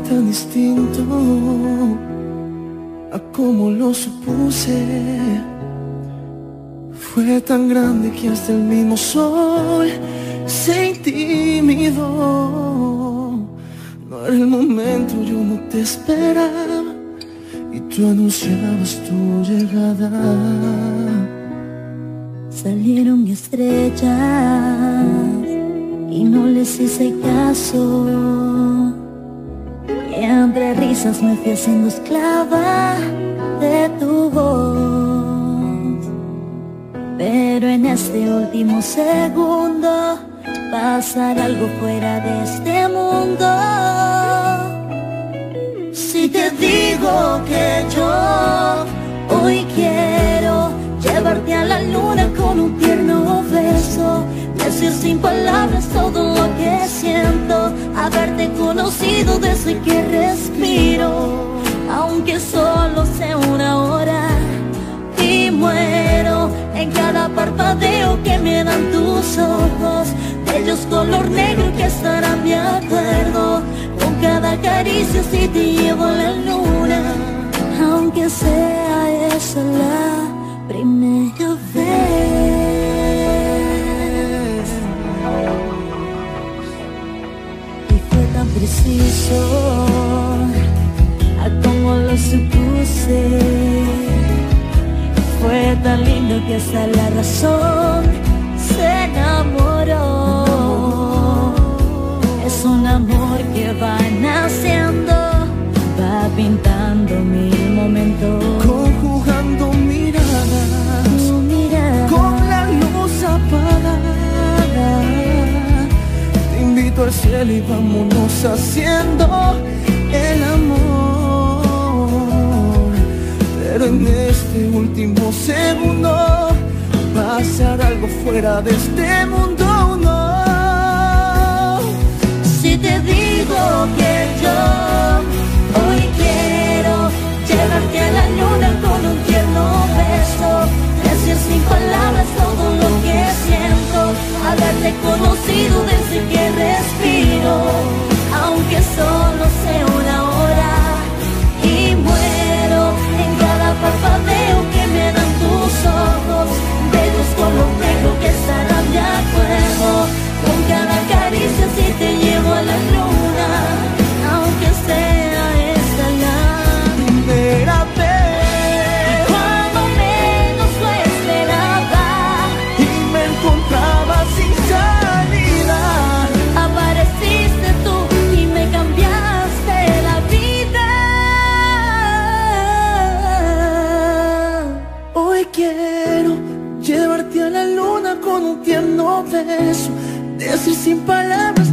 tan distinto a como lo supuse. Fue tan grande que hasta el mismo sol se intimidó. No era el momento, yo no te esperaba y tú anunciabas tu llegada. Salieron estrellas y no les hice caso, y entre risas me fui haciendo esclava de tu voz. Pero en este último segundo pasará algo fuera de este mundo. Si te digo que yo hoy quiero llevarte a la luna con un tierno beso, decir sin palabras todo lo que siento, haberte conocido desde que respiro, aunque solo sea una hora, y muero en cada parpadeo que me dan tus ojos, bellos color negro que estará mi acuerdo, con cada caricia si te llevo a la luna, aunque sea esa la primera vez. Y fue tan preciso a como lo supuse, fue tan lindo que hasta la razón se enamoró. Es un amor que va naciendo, va pintando mil momentos, Conjugando miradas, con la luz apagada. Te invito al cielo y vámonos haciendo el amor. Pero en este último segundo pasará algo fuera de este mundo, no. Si te digo que yo hoy quiero llevarte a la luna con un tierno beso, decir sin palabras todo lo que siento, haberte conocido desde que respiro, aunque solo sea una hora, y muero en cada parpadeo que me dan tus ojos, bellos color negro que estarán de acuerdo, con cada caricia si te llevo a la luna, aunque sea esta la Primera vez, cuando menos lo esperaba, y me encontraba sin salida. apareciste tú y me cambiaste la vida. Hoy quiero llevarte a la luna con un tierno beso, decir sin palabras